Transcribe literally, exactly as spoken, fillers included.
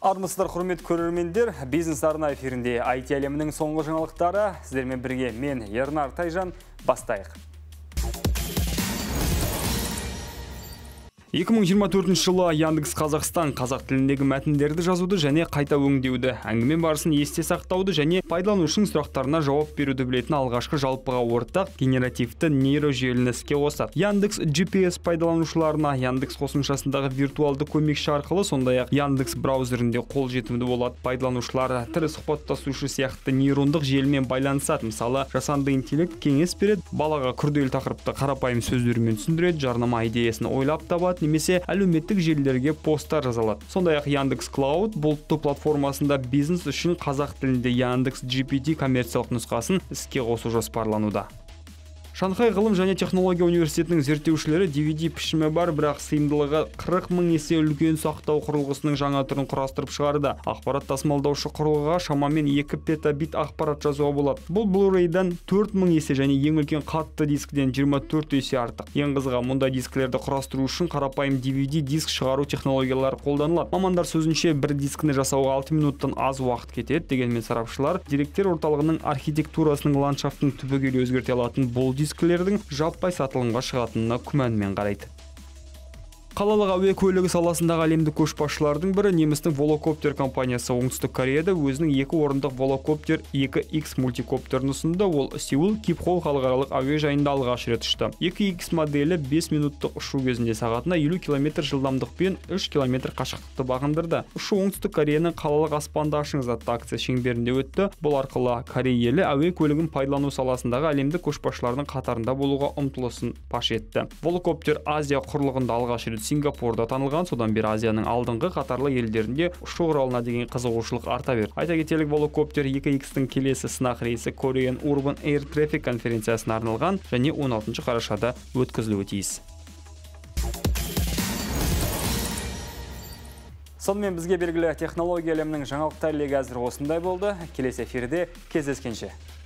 Армысыздар, құрметті көрермендер, бизнес арна эфирінде ай ти әлемінің соңғы жаңалықтары сіздермен бірге мен Ернар Тайжан. Бастайық. екі мың жиырма төртінші жылы Яндекс Қазақстан қазақ тіліндегі мәтіндерді жазуды және қайта өңдеуді, әңгіме барысын есте сақтауды және пайдаланушының сұрақтарына жауап беруді білетін алғашқы жалпыға ортақ генеративті нейрожеліні іске қосады. Яндекс джи пи эс пайдаланушыларына Яндекс қосымшасындағы виртуалды көмекші арқылы, сондай-ақ Яндекс браузерінде қолжетімді болады. Пайдаланушылар тірі сұхбаттасушы сияқты нейрондық желімен байланысады. Мысалы, жасанды интеллект кеңес береді, балаға күрделі тақырыпты қарапайым сөздермен түсіндіреді, жарнама идеясын ойлап табады, немесе әлеуметтік желілерге посттар жазалады. Сондай-ақ Яндекс Клауд бұлтты платформасында бизнес үшін қазақ тілінде Яндекс джи пи ти коммерциялық нұсқасын іске қосу жоспарлануда. Шанхай ғылым және технология университетінің зерттеушілері ди ви ди пішімі бар, бірақ сыйымдылығы қырық мың есе үлкен сақтау құрылғысының жаңа түрін құрастырып шығарды. Ақпарат тасымалдаушы құрылғыға шамамен екі петабит ақпарат жазуға болады. Бұл Blu-ray'дан төрт мың есе және ең үлкен қатты дискіден жиырма төрт есе артық. Ең қызығы, мұндай дискілерді құрастыру үшін қарапайым ди ви ди диск шығару технологиялары қолданылады. Мамандар сөзінше, бір дискіні жасауға алты минуттан аз уақыт кетеді. Дегенмен сарапшылар деректер орталығының архитектурасының ландшафтын түбегейлі өзгерте алатын бұл дискілердің жаппай сатылымға шығатынына күмәнмен қарайды. Қалалық әуе көлігі саласындағы әлемдік көшбасшылардың бірі немістің Volocopter компаниясы оңтүстік Кореяда өзінің екі орындық Volocopter екі икс мультикоптерін ұсынды. Ол Сеул Кипхол халықаралық әуежайында алғаш рет ұшты. екі икс моделі бес минуттық ұшу кезінде сағатына елу километр жылдамдықпен үш километр қашықтықты бағындырды. Ұшу оңтүстік Кореяның қалалық аспанды ашыңыз атты акция шеңберінде өтті. Бұл арқылы Корея елі әуе көлігін пайдалану саласындағы әлемдік көшбасшылардың қатарында болуға ұмтылысын паш етті. Volocopter Азия құрлығында алғаш рет Сингапурда танылған, содан бері Азияның алдыңғы қатарлы елдерінде ұшу құралына деген қызығушылық арта берді. Айта кетелік, Volocopter екі икстің келесі сынақ рейсі Korean Urban Air Traffic конференциясына арналған және он алтыншы қарашада өткізілуі тиіс. Сонымен бізге белгілі технология әлемінің жаңалықтар легі әзір осындай болды. Келесі эфирде кездескенше.